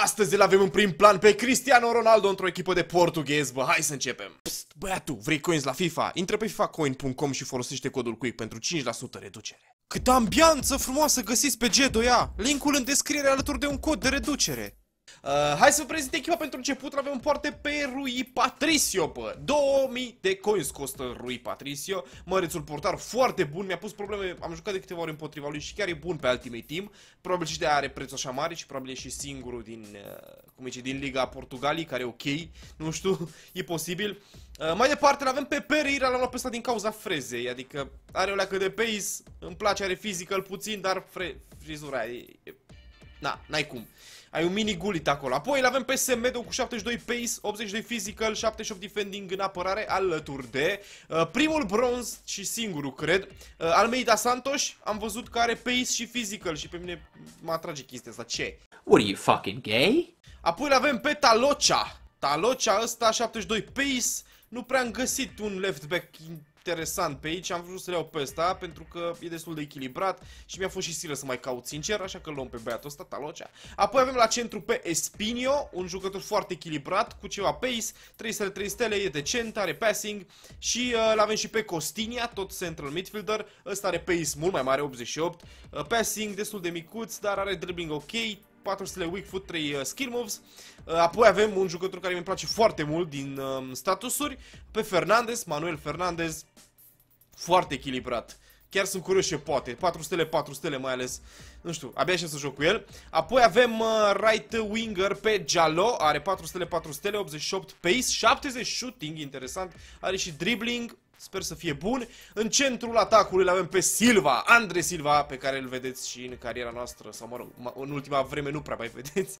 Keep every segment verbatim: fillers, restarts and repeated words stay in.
Astăzi îl avem în prim plan pe Cristiano Ronaldo într-o echipă de portughez, bă, hai să începem. Psst, băiatul, vrei coins la FIFA? Intră pe FIFA coin punct com și folosește codul Quick pentru cinci la sută reducere. Câtă ambianță frumoasă găsiți pe G doi A, linkul în descriere alături de un cod de reducere. Uh, hai să vă prezint echipa pentru început. Avem în poartă pe Rui Patricio, bă. două mii de coins costă Rui Patricio. Mărețul portar foarte bun. Mi-a pus probleme, am jucat de câteva ori împotriva lui și chiar e bun pe Ultimate Team. Probabil și de are preț așa mare și probabil e și singurul din, uh, cum zice, din Liga Portugalii, care e ok. Nu știu, e posibil. Uh, mai departe l-avem pe Pereira, l-am luat pe ăsta din cauza frezei. Adică are o leacă de pace, îmi place, are physical puțin, dar fre frizura e... e... Na, n-ai cum. Ai un mini gulit acolo. Apoi îl avem pe Semedo cu șaptezeci și doi pace, optzeci și doi physical, șaptezeci și opt defending în apărare, alături de uh, primul bronz și singurul, cred, uh, Almeida Santos. Am văzut că are pace și physical și pe mine mă atrage chestia asta. Ce? What are you, fucking gay? Apoi îl avem pe Talocha. Talocha ăsta, șaptezeci și doi pace. Nu prea am găsit un left back interesant pe aici, am vrut să le iau pe ăsta pentru că e destul de echilibrat și mi-a fost și silă să mai caut sincer, așa că îl luăm pe băiatul ăsta, Talocha. Apoi avem la centru pe Espinho, un jucător foarte echilibrat, cu ceva pace, trei stele, trei stele, e decent, are passing și uh, l-avem și pe Costinha, tot central midfielder, ăsta are pace mult mai mare, optzeci și opt, uh, passing destul de micuț, dar are dribbling ok, patru stele weak foot, trei uh, skill moves. Uh, apoi avem un jucător care mi-e place foarte mult din uh, statusuri, pe Fernandez, Manuel Fernandez, foarte echilibrat. Chiar sunt curios ce poate. patru stele, patru stele mai ales. Nu știu, abia așa să joc cu el. Apoi avem uh, right winger pe Jallo, are patru stele, patru stele, optzeci și opt pace, șaptezeci shooting, interesant. Are și dribbling, sper să fie bun. În centrul atacului îl avem pe Silva, Andre Silva, pe care îl vedeți și în cariera noastră, sau mă rog, în ultima vreme nu prea mai vedeți.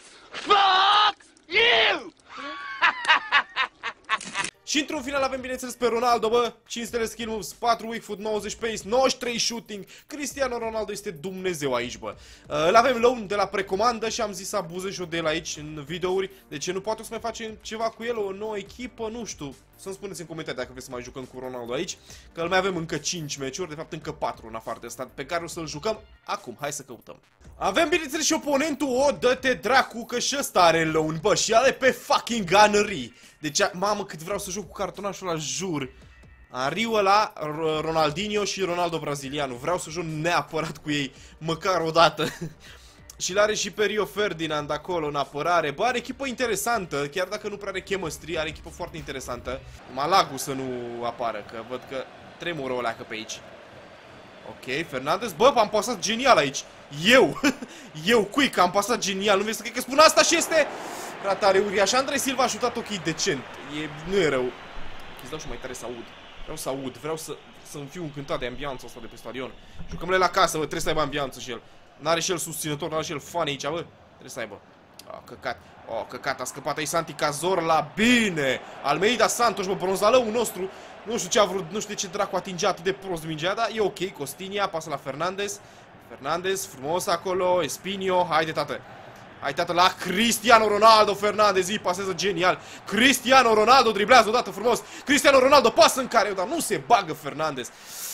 Fuck you! Și într-un final avem, bineînțeles, pe Ronaldo, bă, cinci stele skill moves, patru weak foot, nouăzeci pace, nouăzeci și trei shooting. Cristiano Ronaldo este Dumnezeu aici, bă. Uh, îl avem loan de la precomandă și am zis să abuzez și eu de el aici în videouri. De ce nu poate să mai facem ceva cu el, o nouă echipă, nu știu. Să-mi spuneți în comentarii dacă vreți să mai jucăm cu Ronaldo aici, că îl mai avem încă cinci meciuri, de fapt încă patru în afară de asta, pe care o să-l jucăm acum. Hai să căutăm. Avem, bineînțeles, și oponentul, o, dă-te dracu, că și ăsta are loan, bă, și are pe fucking Henry. Deci, mamă, cât vreau să joc cu cartonașul ăla, jur. Henry ăla, Ronaldinho și Ronaldo brazilianu. Vreau să joc neapărat cu ei, măcar o dată. Și l-are și pe Rio Ferdinand acolo în apărare. Bă, are echipă interesantă, chiar dacă nu prea are chemistry, are echipă foarte interesantă. Malagu să nu apară, că văd că tremură o leacă pe aici. Ok, Fernandez, bă, am pasat genial aici. Eu, eu, Quick, am pasat genial, nu vezi să cred că spun asta și este ratare uriaș. Andre Silva a șutat ok, decent, e, nu e rău. Îți dau și mai tare să aud, vreau să aud, vreau să, să-mi fiu încântat de ambianța asta de pe stadion. Jucăm-le la casă, bă, trebuie să aibă ambianță și el. N-are și el susținător, n-are și el fan aici, bă. Trebuie să aibă. Oh, căcat. Oh, căcat, a scăpat aici Santi Cazorla. Bine! Almeida Santos, bă, bronzalăul nostru. Nu știu ce a vrut, nu știu de ce dracu atinge atât de prost mingea, dar e ok. Costinha, pasă la Fernandez. Fernandez, frumos acolo. Espinho, haide, tată. Hai, tată, la Cristiano Ronaldo. Fernandez îi pasează genial. Cristiano Ronaldo driblează odată frumos. Cristiano Ronaldo pasă în care, dar nu se bagă Fernandez.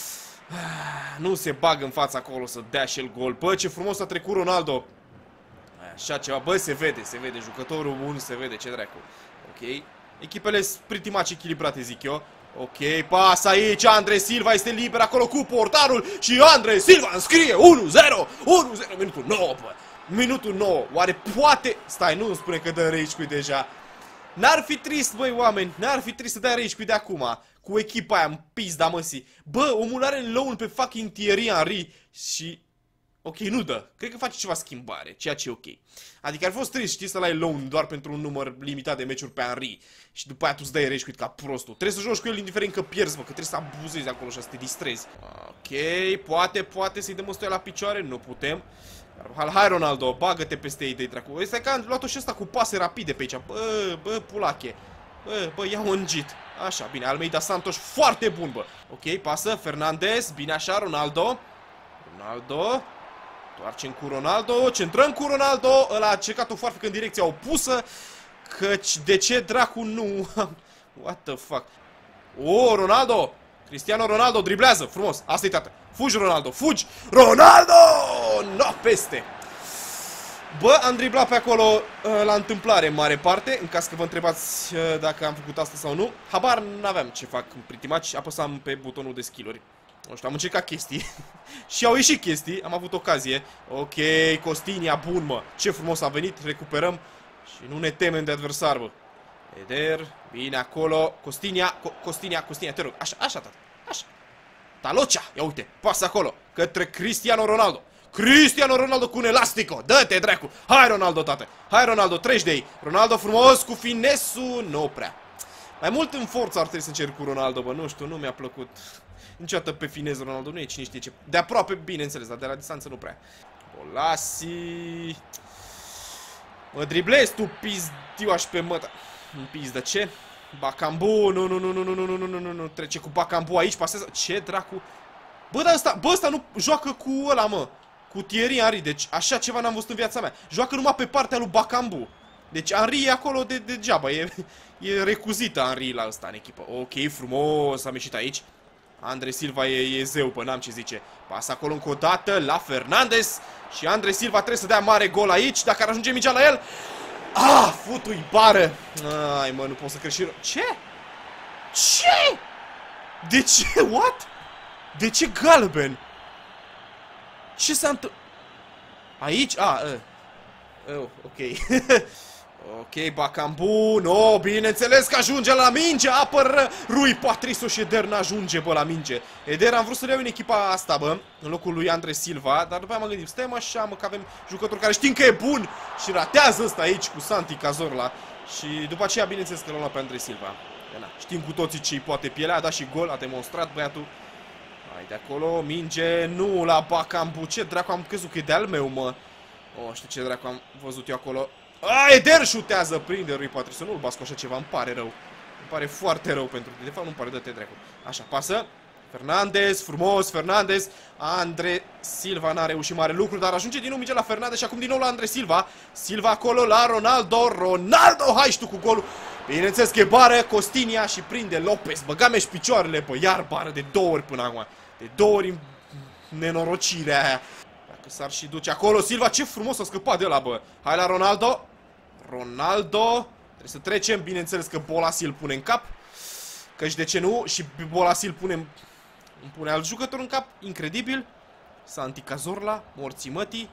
Nu se bagă în fața acolo să dea și el gol. Bă, ce frumos a trecut Ronaldo. Așa ceva, bă, se vede, se vede. Jucătorul bun, se vede, ce dracu. Ok, echipele sunt pretty much echilibrate, zic eu. Ok, pas aici, Andre Silva este liber acolo cu portarul și Andre Silva înscrie unu zero, unu zero, minutul nouă, bă. Minutul nouă, oare poate... Stai, nu îmi spune că dă rage quit deja. N-ar fi trist, băi, oameni, n-ar fi trist să dea rage quit de acum. Cu echipa aia în pizda măsii. Bă, omul are în loan pe fucking Thierry Henry și... Ok, nu dă. Cred că face ceva schimbare, ceea ce e ok. Adică ar fi fost trist, știi, să-l ai loan doar pentru un număr limitat de meciuri pe Henry. Și după aia tu îți dai rage quit ca prostul. Trebuie să joci cu el indiferent că pierzi, mă, că trebuie să abuzezi acolo și să te distrezi. Ok, poate, poate să-i dăm ăstuia la picioare, nu putem. Hai, Ronaldo, bagă-te peste ei de dracu. Ăsta e că am luat-o și ăsta cu pase rapide pe aici. Bă, bă, pulache. Bă, bă, ia-o îngit. Așa, bine, Almeida Santos, foarte bun, bă. Ok, pasă, Fernandez, bine așa, Ronaldo. Ronaldo. Toarcem cu Ronaldo, centrăm cu Ronaldo. Ăla a cecat o foarfecă în direcția opusă. Căci, de ce dracu nu... What the fuck? Oh, Ronaldo. Cristiano Ronaldo driblează, frumos. Asta-i, tată. Fugi, Ronaldo, fugi. Ronaldo! No, peste. Bă, am driblat pe acolo la întâmplare în mare parte, în caz că vă întrebați dacă am făcut asta sau nu. Habar n-aveam ce fac în pretty match, apăsam pe butonul de skill-uri. Nu știu, am încercat chestii și au ieșit chestii, am avut ocazie. Ok, Costinia, bun mă, ce frumos a venit, recuperăm și nu ne temem de adversar, bă. Eder, bine acolo, Costinia, Co Costinia, Costinia, te rog, așa, așa, tata, așa. Talocea, ia uite, pasă acolo, către Cristiano Ronaldo. Cristiano Ronaldo cu un elastico, dă-te dracu, hai Ronaldo, tată, hai Ronaldo, treci de ei. Ronaldo frumos cu finesul, nu prea. Mai mult în forță ar trebui să încerc cu Ronaldo, bă, nu știu, nu mi-a plăcut niciodată pe finez Ronaldo, nu e cine știe ce. De aproape, bineînțeles, dar de la distanță nu prea. Bolasi. Mă driblezi tu, pizdioaș pe măta. În pizdă, ce? Bakambu, nu, nu, nu, nu, nu, nu, nu, nu, nu, nu, trece cu Bakambu aici, pasează. Ce dracu? Bă, dar ăsta, bă, ăsta nu joacă cu ăla, mă. Cu Thierry Henry, deci așa ceva n-am văzut în viața mea. Joacă numai pe partea lui Bakambu. Deci Henry e acolo de, degeaba, e, e recuzită Henry la ăsta în echipă. Ok, frumos, am ieșit aici. Andre Silva e, e zeu, pă, n-am ce zice. Pas acolo încă o dată la Fernandes. Și Andre Silva trebuie să dea mare gol aici. Dacă ar ajunge mingea la el. Ah, futu-i bară. Ai, mă, nu pot să crezi și... Ce? Ce? De ce? What? De ce galben? Ce s-a întâmplat? Aici? Ah, uh. Oh, ok. Ok, Bakambu, no, bineînțeles că ajunge la minge, apără Rui Patricio și Eder n-ajunge, bă, la minge. Eder am vrut să le iau în echipa asta, bă, în locul lui Andre Silva, dar după aia m-am gândit, stai așa, mă, că avem jucători care știm că e bun și ratează ăsta aici cu Santi Cazorla. Și după aceea, bineînțeles că l-am luat pe Andre Silva. Na, știm cu toții ce-i poate pielea, a dat și gol, a demonstrat băiatul. Hai de acolo, minge, nu la Bakambu, ce dracu, am crezut că e de-al meu, mă. Oh, știu ce dracu am văzut eu acolo. A, Eder șutează, prinde Rui Patricio, nu-l basc așa ceva, îmi pare rău. Îmi pare foarte rău pentru tine, de fapt nu-mi pare, dă-te dracu. Așa, pasă, Fernandes, frumos, Fernandes. Andre Silva n-a reușit mare lucru, dar ajunge din nou mingea la Fernandes și acum din nou la Andre Silva. Silva acolo la Ronaldo, Ronaldo, hai și tu cu golul. Bineînțeles că e bară, Costinia și prinde Lopez, băgame și picioarele, bă, iar bară de două ori până acum. De două ori în nenorocirea aia. Dacă s-ar și duce acolo, Silva, ce frumos a scăpat de ăla, bă. Hai la Ronaldo. Ronaldo. Trebuie să trecem, bineînțeles că Bolasi îl pune în cap. Căci de ce nu? Și Bolasi îl pune, îmi pune alt jucător în cap. Incredibil. Santi Cazorla, morții mătii.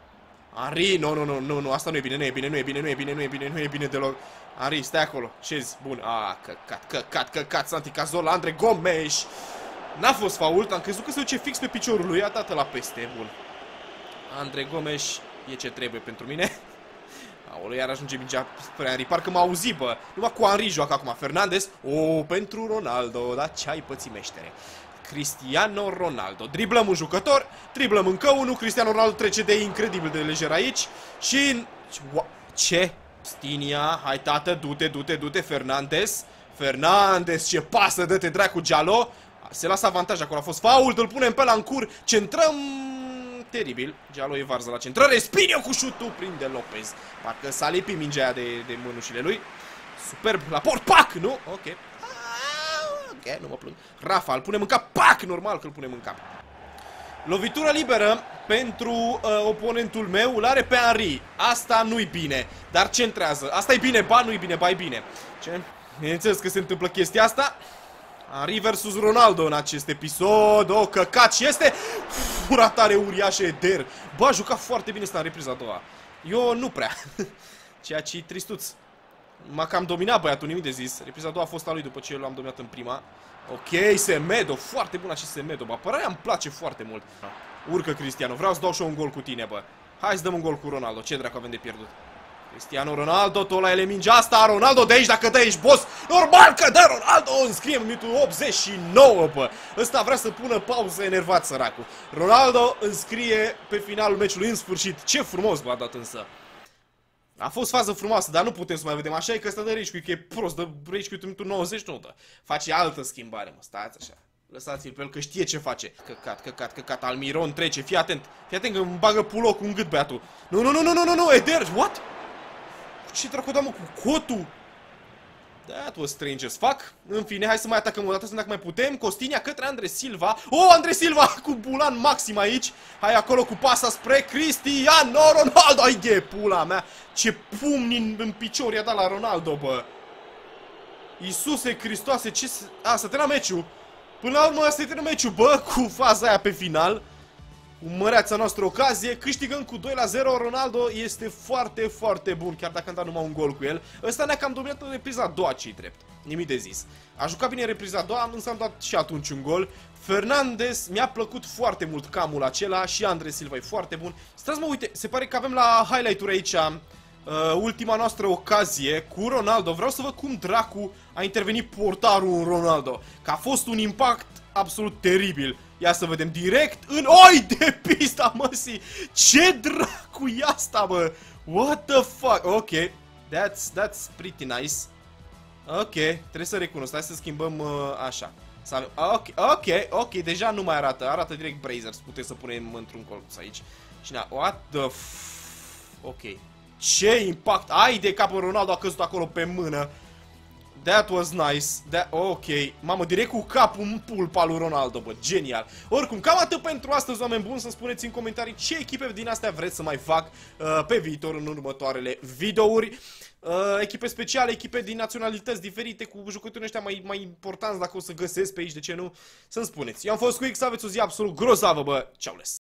Henry, nu, nu, nu, nu, nu, asta nu e bine, nu e bine, nu e bine, nu e bine, nu e bine, nu e bine deloc. Henry, stai acolo, șezi, bun, a, căcat, căcat, căcat, Santi Cazorla, Andre Gomes. N-a fost fault, am crezut că se duce fix pe piciorul lui, a dat la peste, bun. Andre Gomes e ce trebuie pentru mine. Aolo, iar ajunge mingea spre Henry, parcă m-a auzit, bă. Numai cu Henry joacă acum, Fernandes. O, pentru Ronaldo, dar ce-ai pățit, meștere. Cristiano Ronaldo, driblăm un jucător, driblăm încă unul, Cristiano Ronaldo trece de incredibil de lejer aici. Și... ce? Stinia, hai tată, du-te, du-te, du-te, Fernandes. Fernandes, ce pasă, dă-te dracu, Giallo. Se lasă avantaj, acolo a fost fault, îl punem pe la în cur, centrăm... Teribil, Giallo e varză la centrare, Spinio cu șutul, prinde Lopez. Parcă s-a lipit mingea aia de, de mânușile lui. Superb, la port, pac, nu? Ok. Ok, nu mă plâng. Rafa, îl punem în cap, pac, normal că îl punem în cap. Lovitură liberă pentru uh, oponentul meu, îl are pe Henry. Asta nu-i bine, dar centrează. Asta e bine, ba nu-i bine, ba e bine. Ce? Bineînțeles că se întâmplă chestia asta. Henry versus Ronaldo în acest episod. O, căcat și este furatare uriașă Eder. Bă, a jucat foarte bine ăsta în repriza a doua. Eu nu prea. Ceea ce-i tristuț. M-a cam dominat băiatul, nimic de zis. Repriza a doua a fost a lui după ce eu l-am dominat în prima. Ok, Semedo, foarte bun acest Semedo. Bă, apărarea îmi place foarte mult. Urcă Cristiano, vreau să dau și eu un gol cu tine, bă. Hai să dăm un gol cu Ronaldo, ce dracu avem de pierdut. Cristiano Ronaldo, tot la ele mingea asta, Ronaldo de aici, dacă dă ești boss, normal că dă Ronaldo, înscrie în minutul optzeci și nouă, bă. Ăsta vrea să pună pauză, enervat săracul. Ronaldo înscrie pe finalul meciului, în sfârșit, ce frumos v-a dat însă. A fost fază frumoasă, dar nu putem să mai vedem, așa e că ăsta dă rage quit, că e prost, dă rage quit în minutul nouăzeci, nu dă. Face altă schimbare, mă, stați așa. Lăsați-l pe el că știe ce face. Căcat, căcat, căcat, Almiron trece, fii atent. Fii atent că îmi bagă puloc în gât băiatul. Nu, nu, nu, nu, nu, nu, nu, Eder, what? Ce dracu da, mă, cu cotul? That was strange as fuck. În fine, hai să mai atacăm o dată, să vedem dacă mai putem. Costinia către Andre Silva. Oh, Andre Silva cu bulan maxim aici. Hai acolo cu pasa spre Cristiano Ronaldo. Ai de pula mea. Ce pumni în, în picior i-a dat la Ronaldo, bă. Iisuse Hristoase, ce... A, să termină meciul. Până la urmă, asta e termină meciul, bă, cu faza aia pe final. Cu măreața noastră ocazie, câștigăm cu doi la zero, Ronaldo este foarte, foarte bun, chiar dacă am dat numai un gol cu el. Ăsta ne-a cam dominat în repriza a doua, ce-i drept, nimic de zis. A jucat bine în repriza a doua, însă am dat și atunci un gol. Fernandes, mi-a plăcut foarte mult camul acela și Andre Silva e foarte bun. Stați mă, uite, se pare că avem la highlight-uri aici uh, ultima noastră ocazie cu Ronaldo. Vreau să văd cum dracu a intervenit portarul în Ronaldo, că a fost un impact absolut teribil. Ia să vedem direct în... Oi de pista, măsii! Ce dracu e asta, bă? What the fuck? Ok. That's, that's pretty nice. Ok, trebuie să recunosc. Hai să schimbăm uh, așa. Să avem... Ok, ok, ok. Deja nu mai arată. Arată direct Brazers. Puteți să punem într-un colț aici. Și na, what the f... Ok. Ce impact! Ai de capul Ronaldo a căzut acolo pe mână. That was nice. That, ok. Mamă, direct cu capul în pulpa lui Ronaldo, bă. Genial. Oricum, cam atât pentru astăzi, oameni buni. Să-mi spuneți în comentarii ce echipe din astea vreți să mai fac uh, pe viitor în următoarele videouri. Uh, echipe speciale, echipe din naționalități diferite, cu jucătorii ăștia mai, mai importanți, dacă o să găsesc pe aici, de ce nu? Să-mi spuneți. Eu am fost Quick, să aveți o zi absolut grozavă, bă. Ceau les.